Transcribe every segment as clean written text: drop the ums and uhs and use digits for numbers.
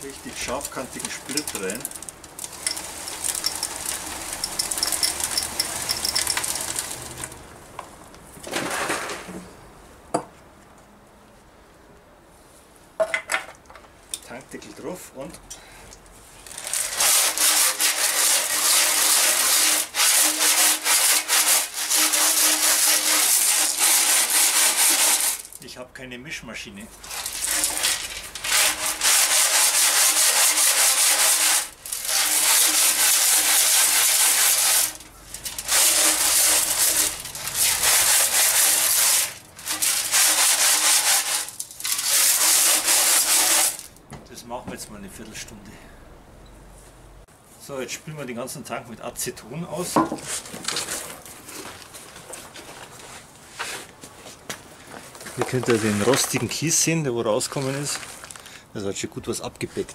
richtig scharfkantigen Sprit rein. Tankdeckel drauf und ich habe keine Mischmaschine. Das machen wir jetzt mal eine Viertelstunde. So, jetzt spülen wir den ganzen Tank mit Aceton aus. Hier könnt ihr den rostigen Kies sehen, der wo rausgekommen ist. Das hat schon gut was abgebeckt.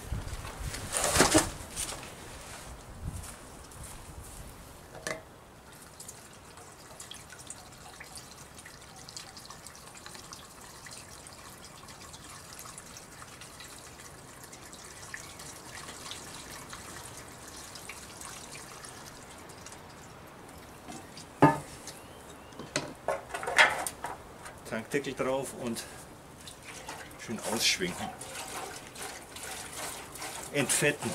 Tankdeckel drauf und schön ausschwenken. Entfetten,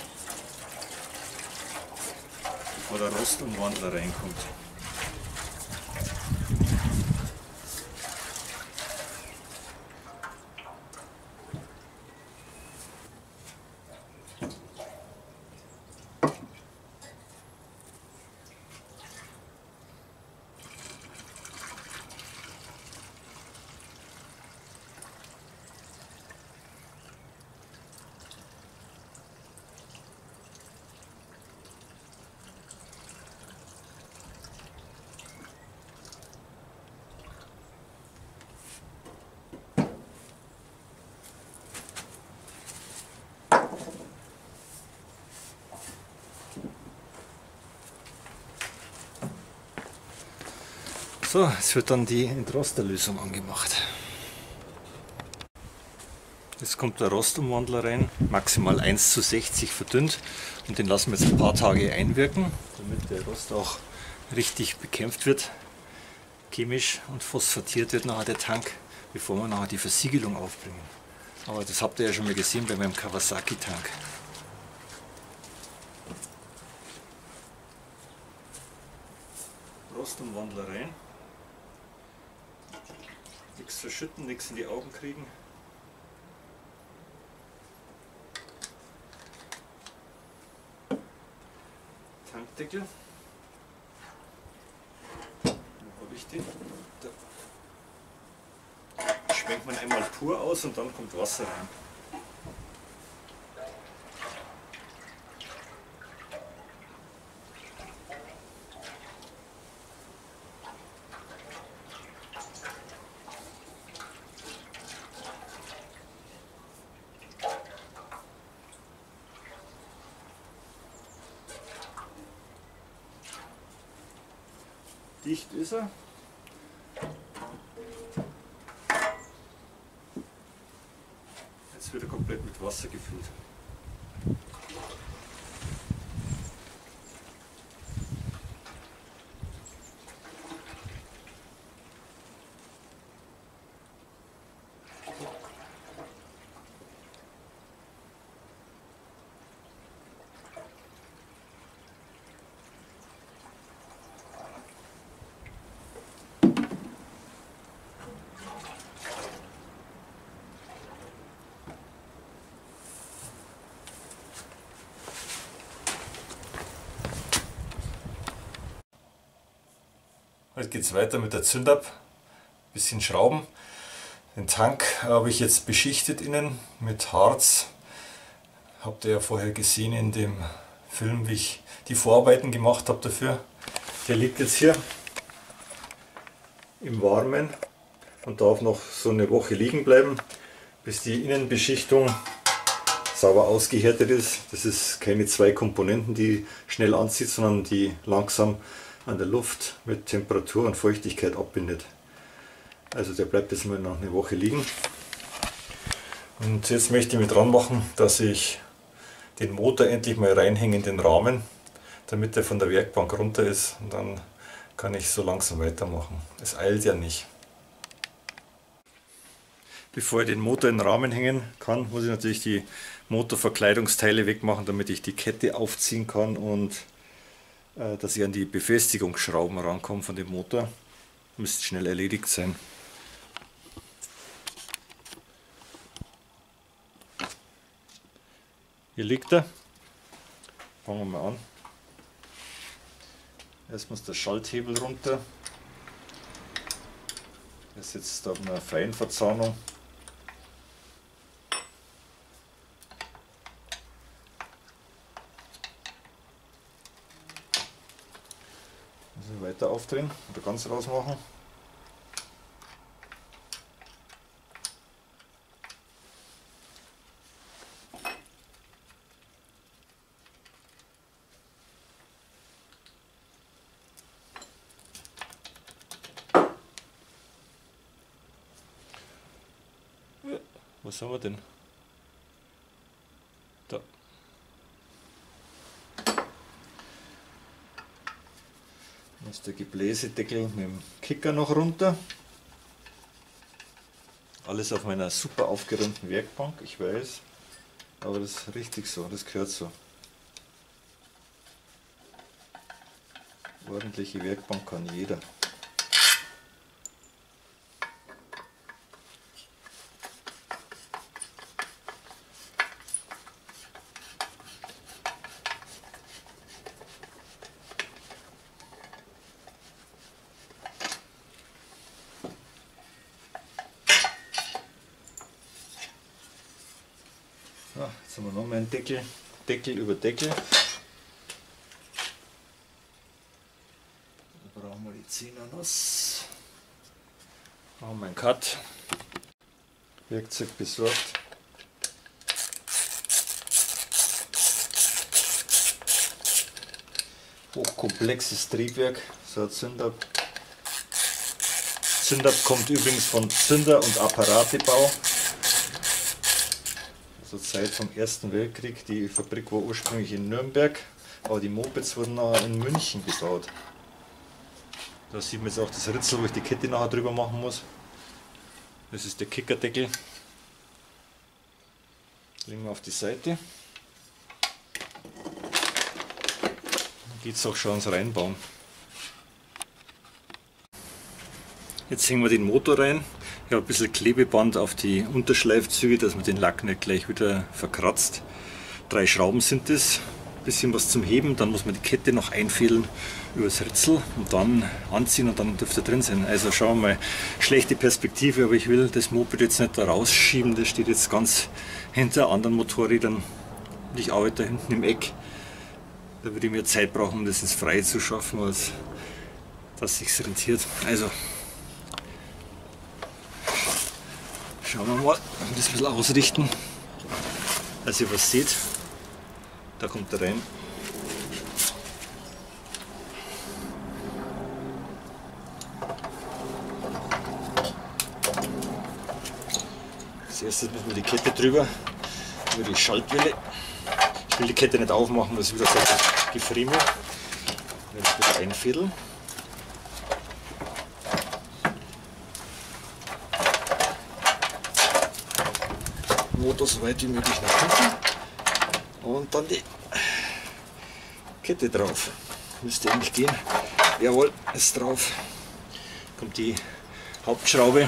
bevor der Rostumwandler reinkommt. So, jetzt wird dann die Entrosterlösung angemacht. Jetzt kommt der Rostumwandler rein, maximal 1:60 verdünnt, und den lassen wir jetzt ein paar Tage einwirken, damit der Rost auch richtig bekämpft wird, chemisch, und phosphatiert wird nachher der Tank, bevor wir nachher die Versiegelung aufbringen. Aber das habt ihr ja schon mal gesehen bei meinem Kawasaki-Tank. Rostumwandler rein. Nichts verschütten, nichts in die Augen kriegen. Tankdeckel. Wo habe ich den? Da schwenkt man einmal pur aus und dann kommt Wasser rein. Dicht ist er. Jetzt wird er komplett mit Wasser gefüllt. Heute geht es weiter mit der Zündab. Bisschen schrauben. Den Tank habe ich jetzt beschichtet innen mit Harz. Habt ihr ja vorher gesehen in dem Film, wie ich die Vorarbeiten gemacht habe dafür. Der liegt jetzt hier im Warmen und darf noch so eine Woche liegen bleiben, bis die Innenbeschichtung sauber ausgehärtet ist. Das ist keine zwei Komponenten, die schnell anzieht, sondern die langsam an der Luft mit Temperatur und Feuchtigkeit abbindet. Also der bleibt jetzt mal noch eine Woche liegen. Und jetzt möchte ich mich dran machen, dass ich den Motor endlich mal reinhänge in den Rahmen, damit er von der Werkbank runter ist, und dann kann ich so langsam weitermachen. Es eilt ja nicht. Bevor ich den Motor in den Rahmen hängen kann, muss ich natürlich die Motorverkleidungsteile wegmachen, damit ich die Kette aufziehen kann und dass ich an die Befestigungsschrauben rankomme von dem Motor. Müsste schnell erledigt sein. Hier liegt er. Fangen wir mal an. Erst muss der Schalthebel runter. Er sitzt auf einer Feinverzahnung. Muss ich weiter aufdrehen oder ganz rausmachen. Was haben wir denn? Da. Dann ist der Gebläsedeckel mit dem Kicker noch runter. Alles auf meiner super aufgeräumten Werkbank, ich weiß. Aber das ist richtig so, das gehört so. Ordentliche Werkbank kann jeder. Ja, jetzt haben wir noch mal einen Deckel, Deckel über Deckel. Da brauchen wir die 10er Nuss. Machen wir einen Cut. Werkzeug besorgt. Hochkomplexes Triebwerk, so ein Zünder. Zünder kommt übrigens von Zünder- und Apparatebau. Zur Zeit vom Ersten Weltkrieg. Die Fabrik war ursprünglich in Nürnberg, aber die Mopeds wurden nachher in München gebaut. Da sieht man jetzt auch das Ritzel, wo ich die Kette nachher drüber machen muss. Das ist der Kickerdeckel. Legen wir auf die Seite. Dann geht es auch schon ans Reinbauen. Jetzt hängen wir den Motor rein. Ich habe ein bisschen Klebeband auf die Unterschleifzüge, dass man den Lack nicht gleich wieder verkratzt. 3 Schrauben sind es. Ein bisschen was zum Heben, dann muss man die Kette noch einfädeln über das Ritzel und dann anziehen und dann dürfte er drin sein. Also schauen wir mal, schlechte Perspektive, aber ich will das Moped jetzt nicht da rausschieben. Das steht jetzt ganz hinter anderen Motorrädern und ich arbeite da hinten im Eck. Da würde ich mehr Zeit brauchen, um das ins Freie zu schaffen, als dass es sich rentiert. Also schauen wir mal, das ein bisschen ausrichten, dass ihr was seht. Da kommt er rein. Als erstes müssen wir die Kette drüber, über die Schaltwelle. Ich will die Kette nicht aufmachen, das ist wieder so Gefriemel. Ich will das wieder einfädeln. Motor so weit wie möglich nach hinten und dann die Kette drauf. Müsste eigentlich gehen. Jawohl, ist drauf. Kommt die Hauptschraube,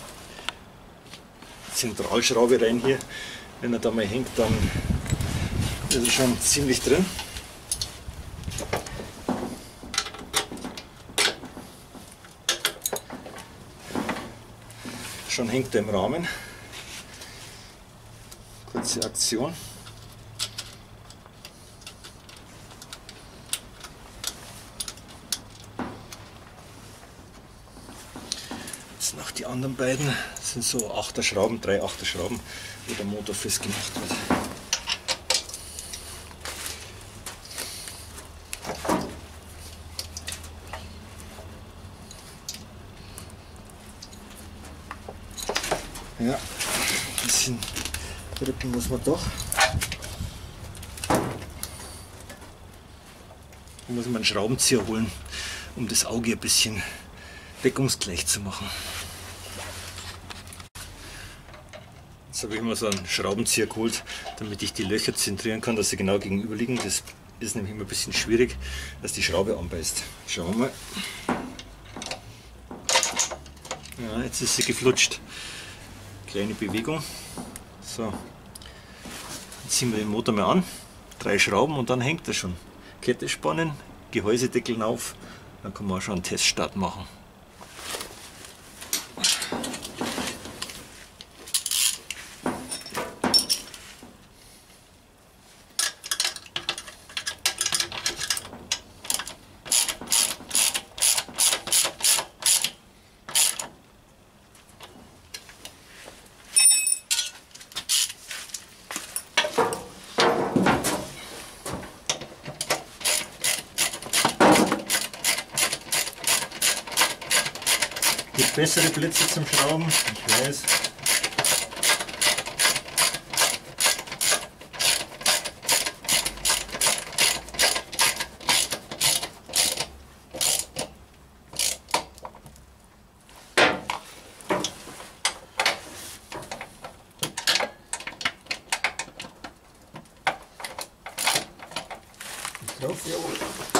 Zentralschraube rein hier. Wenn er da mal hängt, dann ist er schon ziemlich drin. Schon hängt er im Rahmen. Kurze Aktion. Jetzt noch die anderen beiden. Das sind so 8er Schrauben, 3 8er Schrauben, wo der Motor festgemacht wird. Ja, ein bisschen drücken muss man doch. Da muss man einen Schraubenzieher holen, um das Auge ein bisschen deckungsgleich zu machen. Jetzt habe ich mir so einen Schraubenzieher geholt, damit ich die Löcher zentrieren kann, dass sie genau gegenüber liegen. Das ist nämlich immer ein bisschen schwierig, dass die Schraube anbeißt. Schauen wir mal. Ja, jetzt ist sie geflutscht. Kleine Bewegung. So. Jetzt ziehen wir den Motor mal an. 3 Schrauben und dann hängt er schon. Kette spannen, Gehäusedeckel auf, dann kann man auch schon einen Teststart machen. Gibt bessere Blitze zum Schrauben, ich weiß. Drauf, jawohl.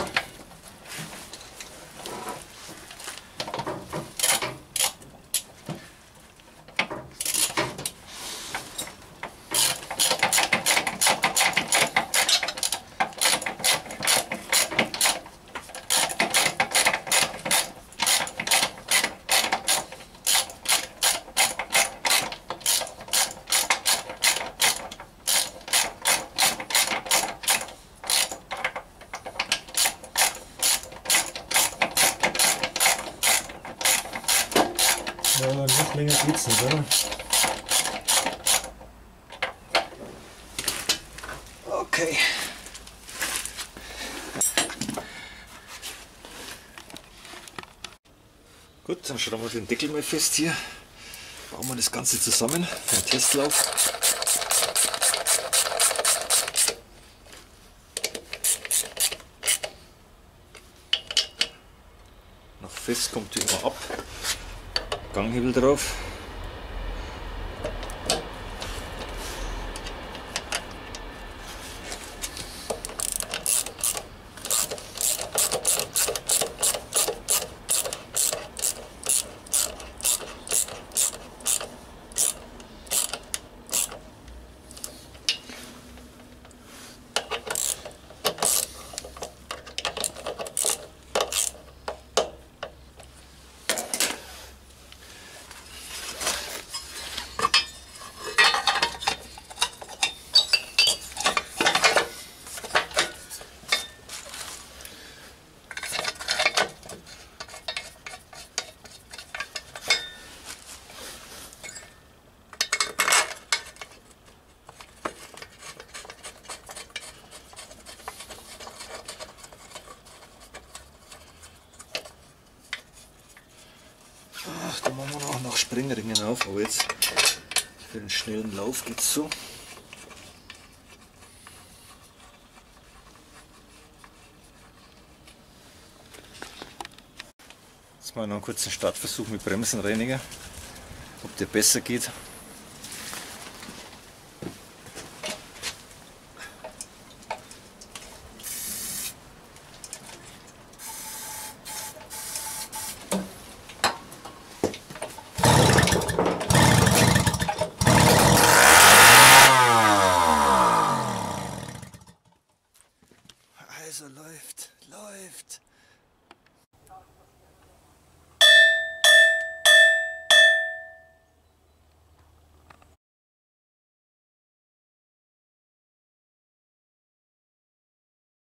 Ja, noch länger geht's nicht, oder? Okay. Gut, dann schrauben wir den Deckel mal fest hier. Bauen wir das Ganze zusammen für den Testlauf. Noch fest kommt die immer ab. Ganghebel drauf. Da machen wir noch nach Springringen auf, aber jetzt für den schnellen Lauf geht es so. Jetzt mal noch einen kurzen Startversuch mit Bremsenreiniger, ob der besser geht.